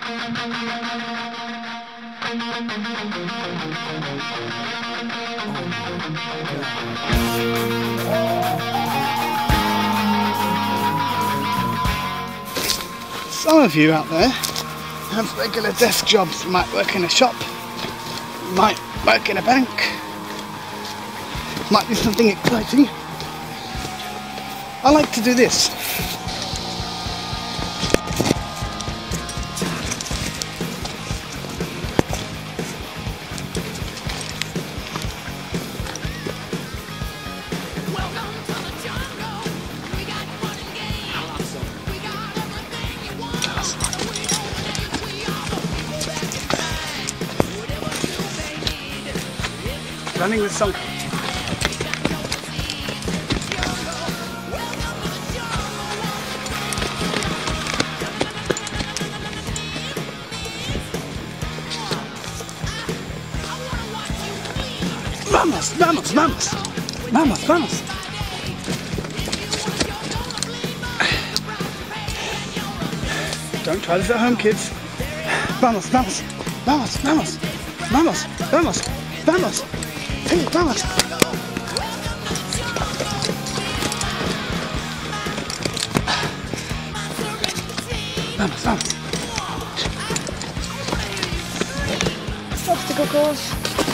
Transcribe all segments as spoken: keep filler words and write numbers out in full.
Some of you out there have regular desk jobs. You might work in a shop, you might work in a bank, might do something exciting. I like to do this. Running with song. Vamos, vamos, vamos, vamos, vamos. Don't try this at home, kids. Vamos, vamos, vamos, vamos, vamos, vamos, vamos. Hey, vamos. Vamos, vamos. Obstacle course.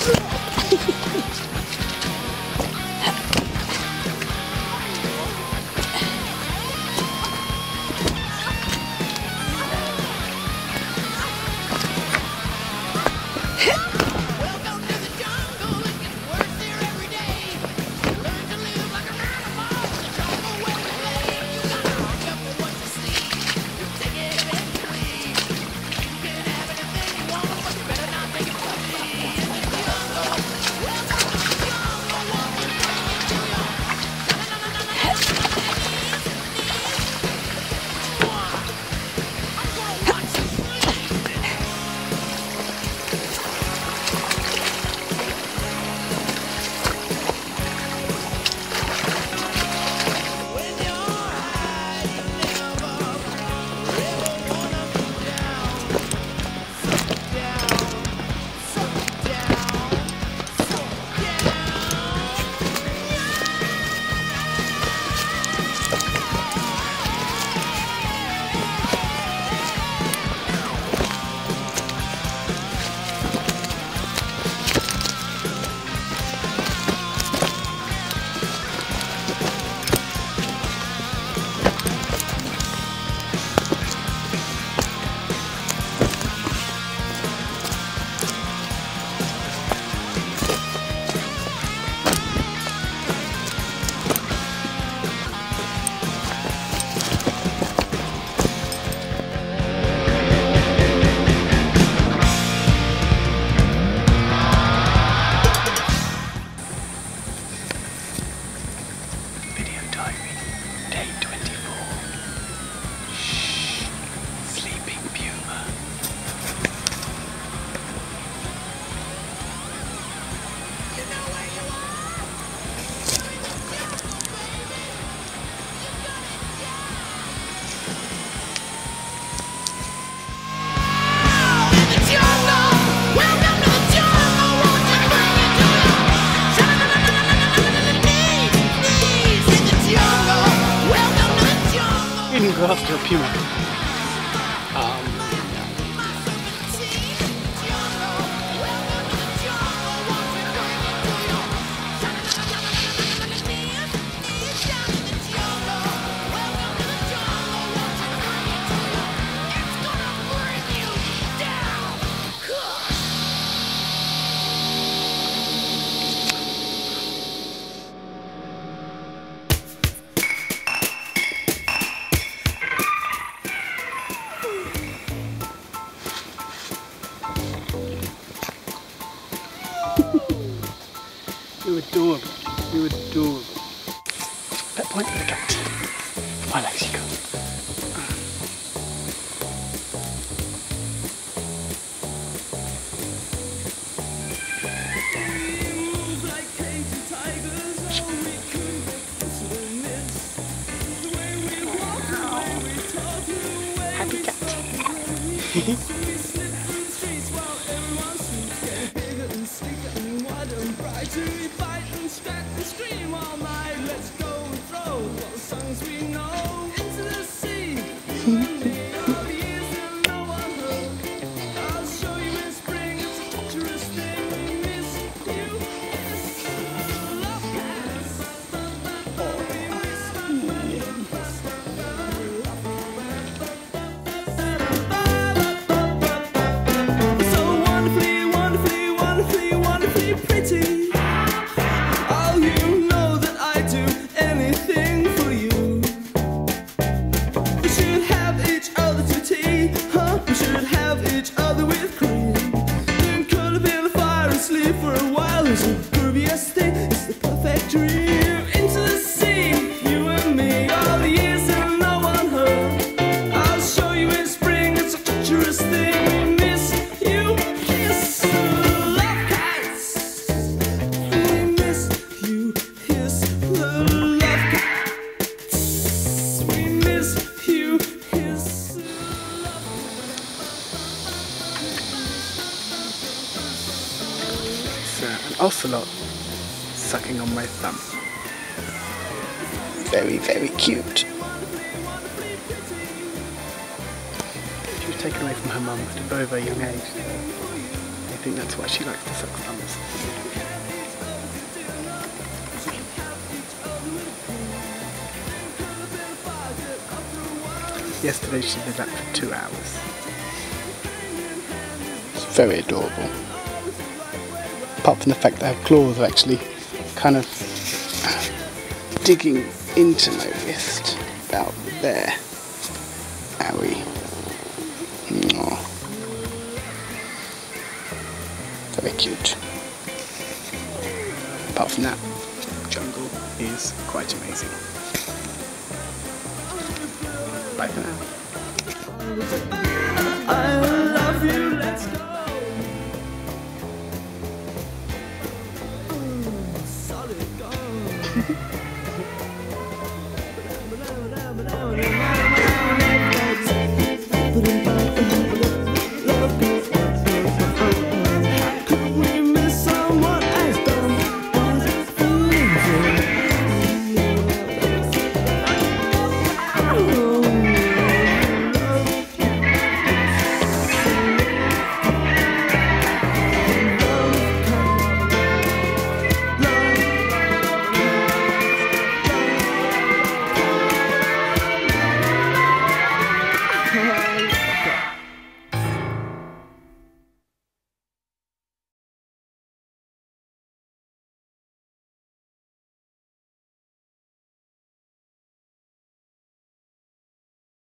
Go after a puma. Um, You're adorable. You're adorable. Pet point for the cat. I like you. Happy cat. An ocelot sucking on my thumb. Very, very cute. She was taken away from her mum at a very, very young age. I think that's why she likes to suck thumbs. Yesterday she did that for two hours. It's very adorable. Apart from the fact that her claws are actually kind of digging into my wrist about there. Owie. Aww. Very cute. Apart from that, jungle is quite amazing. Bye for now.